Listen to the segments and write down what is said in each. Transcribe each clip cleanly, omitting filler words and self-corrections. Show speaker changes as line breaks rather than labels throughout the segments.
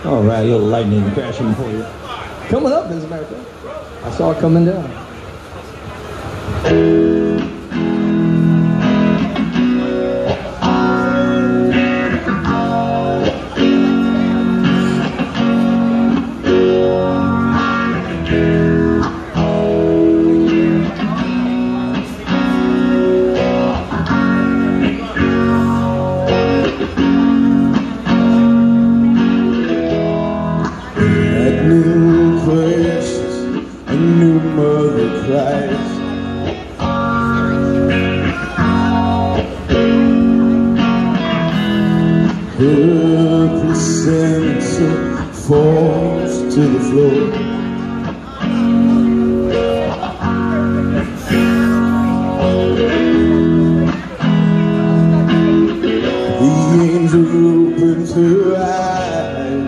All right, a little lightning crashing for you. Coming up, as a matter of fact. I saw it coming down.
A new mother cries. Her placenta falls to the floor. The angel opens her eyes.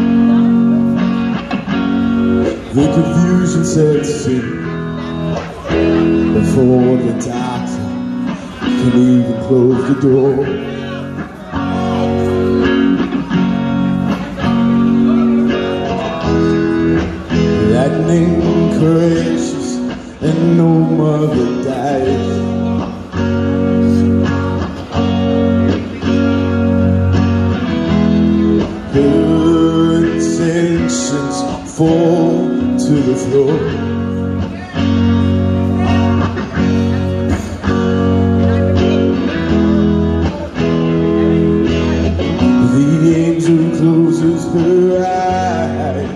The confusion sets in before the doctor can even close the door. Lightning crashes and no mother dies. Her intentions fall to the floor. The angel closes her eyes.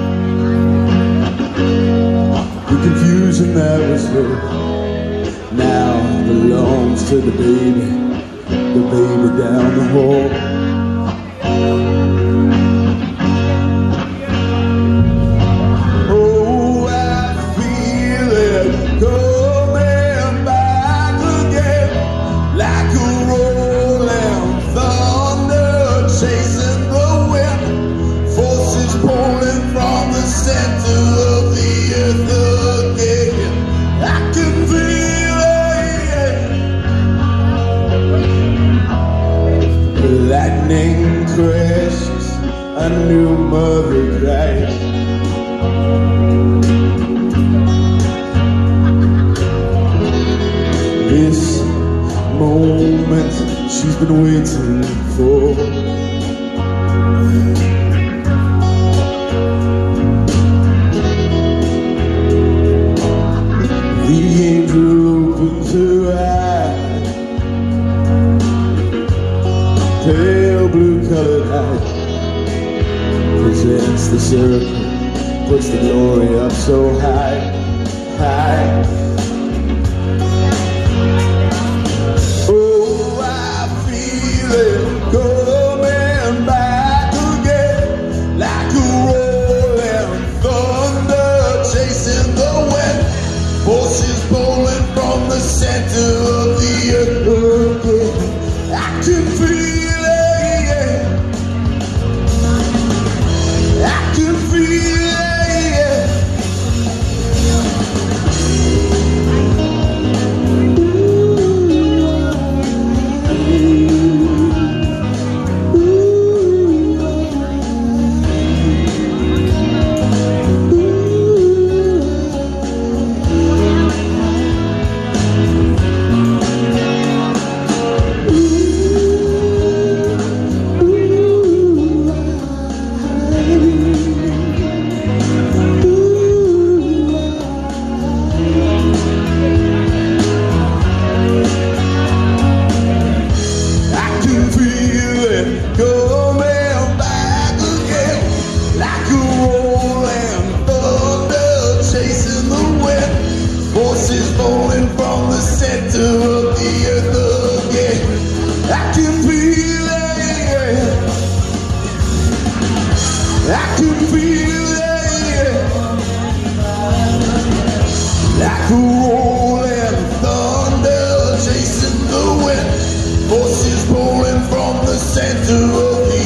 The confusion that was her now belongs to the baby down the hall. Lightning crashes, a new mother cries. This moment she's been waiting for. The angel opens her eyes. Pale blue-colored eye presents the circle, puts the glory up so high, high. Oh, I feel it coming back again, like a rolling thunder chasing the wind, forces pulling from the center of the earth again. I can feel falling from the center of the earth again. I can feel it. I can feel it. Like a rolling thunder chasing the wind, forces pulling from the center of the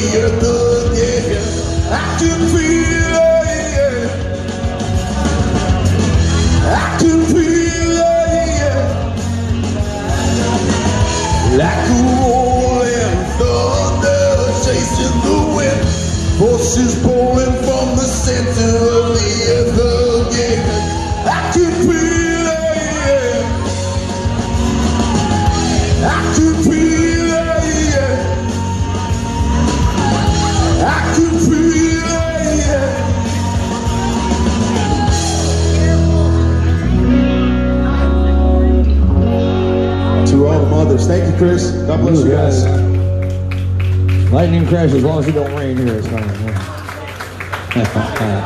Forces pulling from the center of the earth again. I can feel it. I can feel it. I can feel it. To all the mothers, thank you, Chris. God bless you guys.
Lightning crash, as long as it don't rain here, it's fine.